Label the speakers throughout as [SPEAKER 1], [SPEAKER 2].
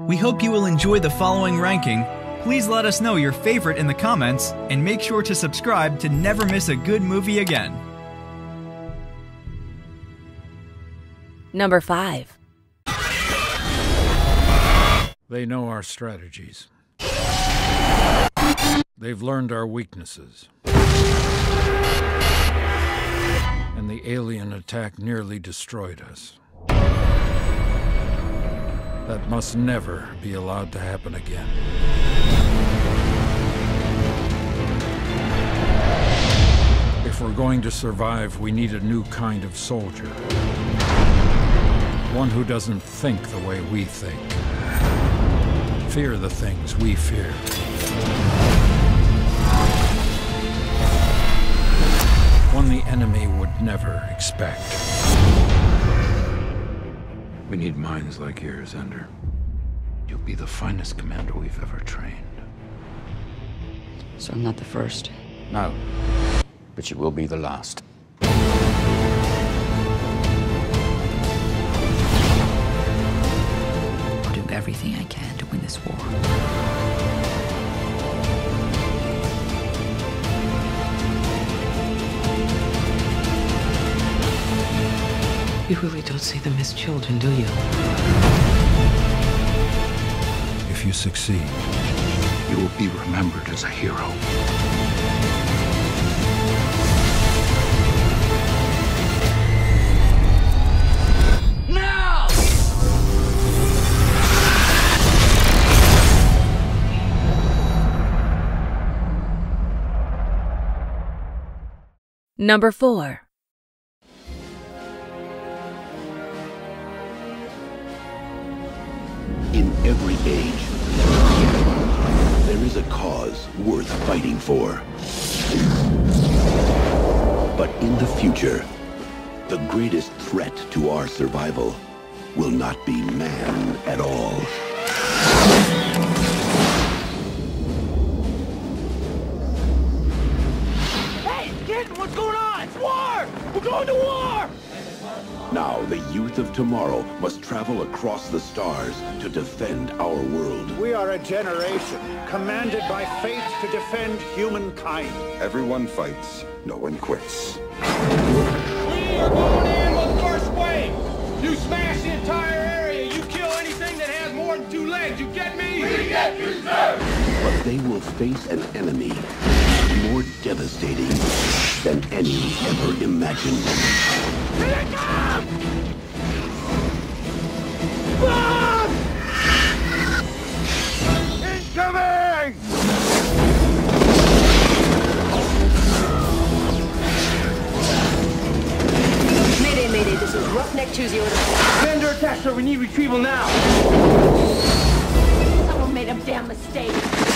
[SPEAKER 1] We hope you will enjoy the following ranking. Please let us know your favorite in the comments, and make sure to subscribe to never miss a good movie again.
[SPEAKER 2] Number 5.
[SPEAKER 3] They know our strategies. They've learned our weaknesses. And the alien attack nearly destroyed us. That must never be allowed to happen again. If we're going to survive, we need a new kind of soldier. One who doesn't think the way we think. Fear the things we fear. One the enemy would never expect.
[SPEAKER 4] We need minds like yours, Ender. You'll be the finest commander we've ever trained.
[SPEAKER 5] So I'm not the first?
[SPEAKER 4] No, but you will be the last.
[SPEAKER 5] I'll do everything I can to win this war.
[SPEAKER 6] You really don't see them as children, do you?
[SPEAKER 4] If you succeed, you will be remembered as a hero.
[SPEAKER 6] Now!
[SPEAKER 2] Number 4.
[SPEAKER 7] In every age, there is a cause worth fighting for. But in the future, the greatest threat to our survival will not be man at all.
[SPEAKER 8] Hey, kid, what's going on? It's war! We're going to war!
[SPEAKER 7] Now, the youth of tomorrow must travel across the stars to defend our world.
[SPEAKER 9] We are a generation commanded by fate to defend humankind.
[SPEAKER 10] Everyone fights, no one quits.
[SPEAKER 8] We are going in with the first wave. You smash the entire area. You kill anything that has more than 2 legs. You get me? We get you, sir!
[SPEAKER 7] But they will face an enemy more devastating than any ever imagined.
[SPEAKER 8] Here they come! Bomb! Incoming!
[SPEAKER 11] Mayday, mayday, this is Roughneck 20.
[SPEAKER 8] Commander attack, sir. We need retrieval now.
[SPEAKER 11] Someone made a damn mistake.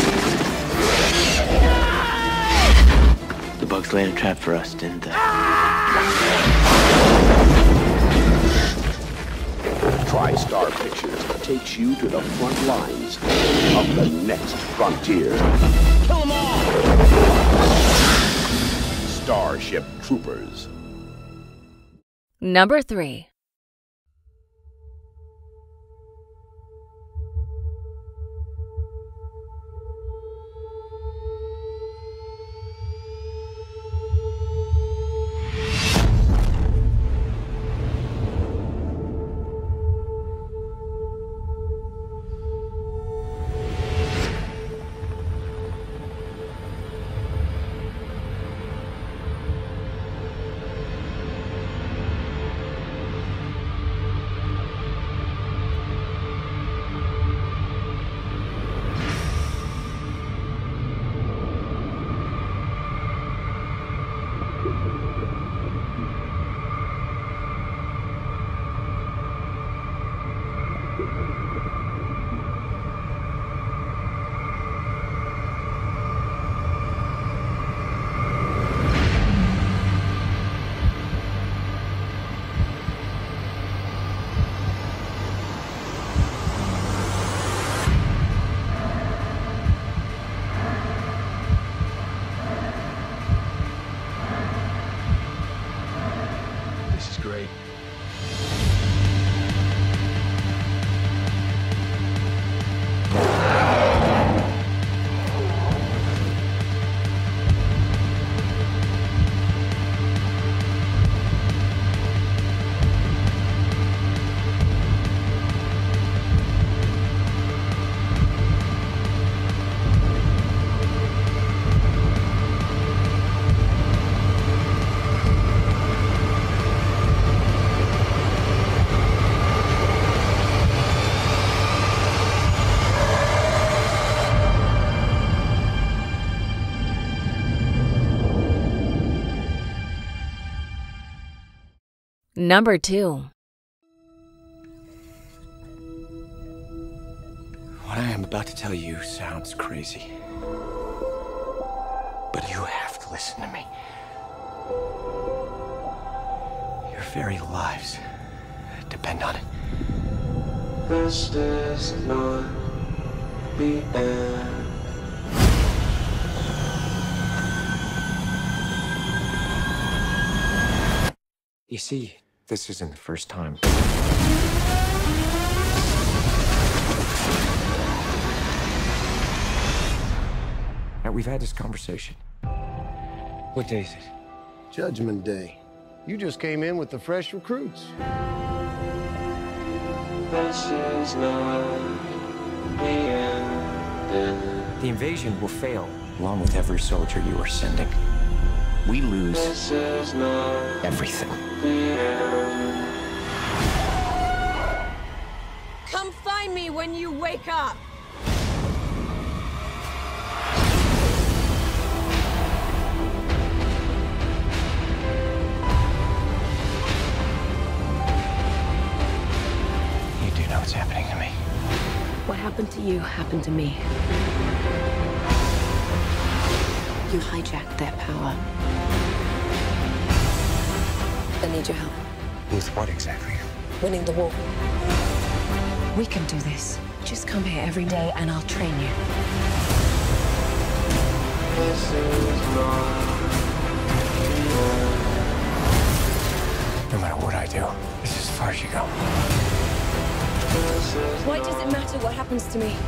[SPEAKER 5] The bugs laid a trap for us, didn't they?
[SPEAKER 7] TriStar Pictures takes you to the front lines of the next frontier.
[SPEAKER 8] Kill them all!
[SPEAKER 7] Starship Troopers.
[SPEAKER 2] Number 3. Number 2.
[SPEAKER 12] What I am about to tell you sounds crazy. But you have to listen to me. Your very lives depend on it. This is not the end. You see, this isn't the first time. Now, we've had this conversation. What day is it?
[SPEAKER 13] Judgment Day. You just came in with the fresh recruits.
[SPEAKER 12] This is not the end. The invasion will fail, along with every soldier you are sending. We lose everything.
[SPEAKER 11] Come find me when you wake up!
[SPEAKER 12] You do know what's happening to me.
[SPEAKER 2] What happened to you happened to me. You hijacked their power. I need your help.
[SPEAKER 12] With what exactly?
[SPEAKER 2] Winning the war. We can do this. Just come here every day and I'll train you.
[SPEAKER 12] No matter what I do, this is as far as you go.
[SPEAKER 2] Why does it matter what happens to me?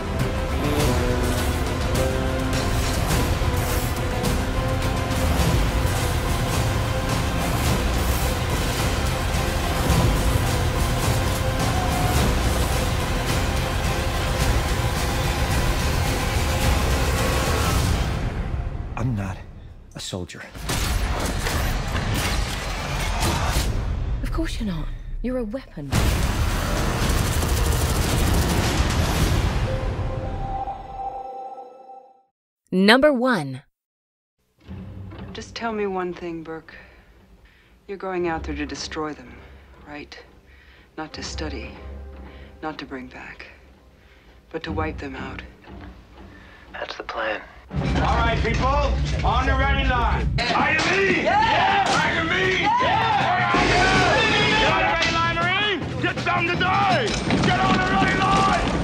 [SPEAKER 12] I'm not a soldier.
[SPEAKER 2] Of course you're not. You're a weapon. Number 1.
[SPEAKER 6] Just tell me one thing, Burke. You're going out there to destroy them, right? Not to study, not to bring back, but to wipe them out.
[SPEAKER 12] That's the plan.
[SPEAKER 8] All right, people, on the ready line. Are you me? Yeah! Are you me? Yeah! Are you? Get on the ready line, Marine! Get something to die! Get on the ready line!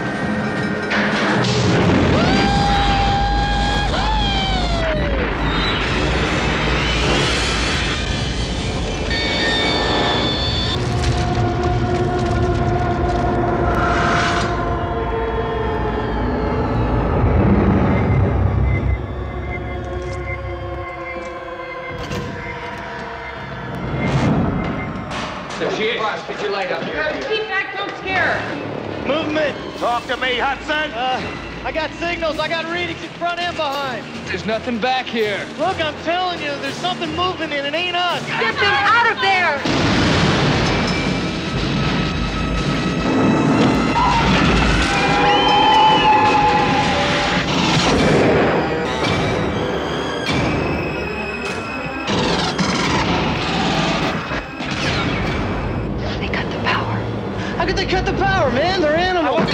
[SPEAKER 14] Get your light up here.
[SPEAKER 11] Keep back, don't scare her.
[SPEAKER 8] Movement! Talk to me, Hudson!
[SPEAKER 14] I got signals. I got readings in front and behind.
[SPEAKER 15] There's nothing back here.
[SPEAKER 14] Look, I'm telling you, there's something moving and it ain't us.
[SPEAKER 11] Get them out of there!
[SPEAKER 14] How could they cut the power, man? They're animals.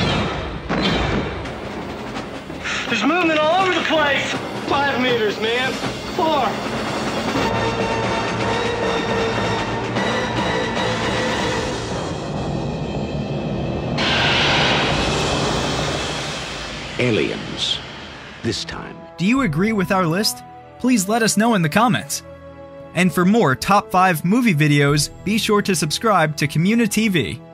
[SPEAKER 14] There's movement all over the place. 5 meters, man. 4.
[SPEAKER 7] Aliens. This time.
[SPEAKER 1] Do you agree with our list? Please let us know in the comments. And for more top 5 movie videos, be sure to subscribe to communiTV.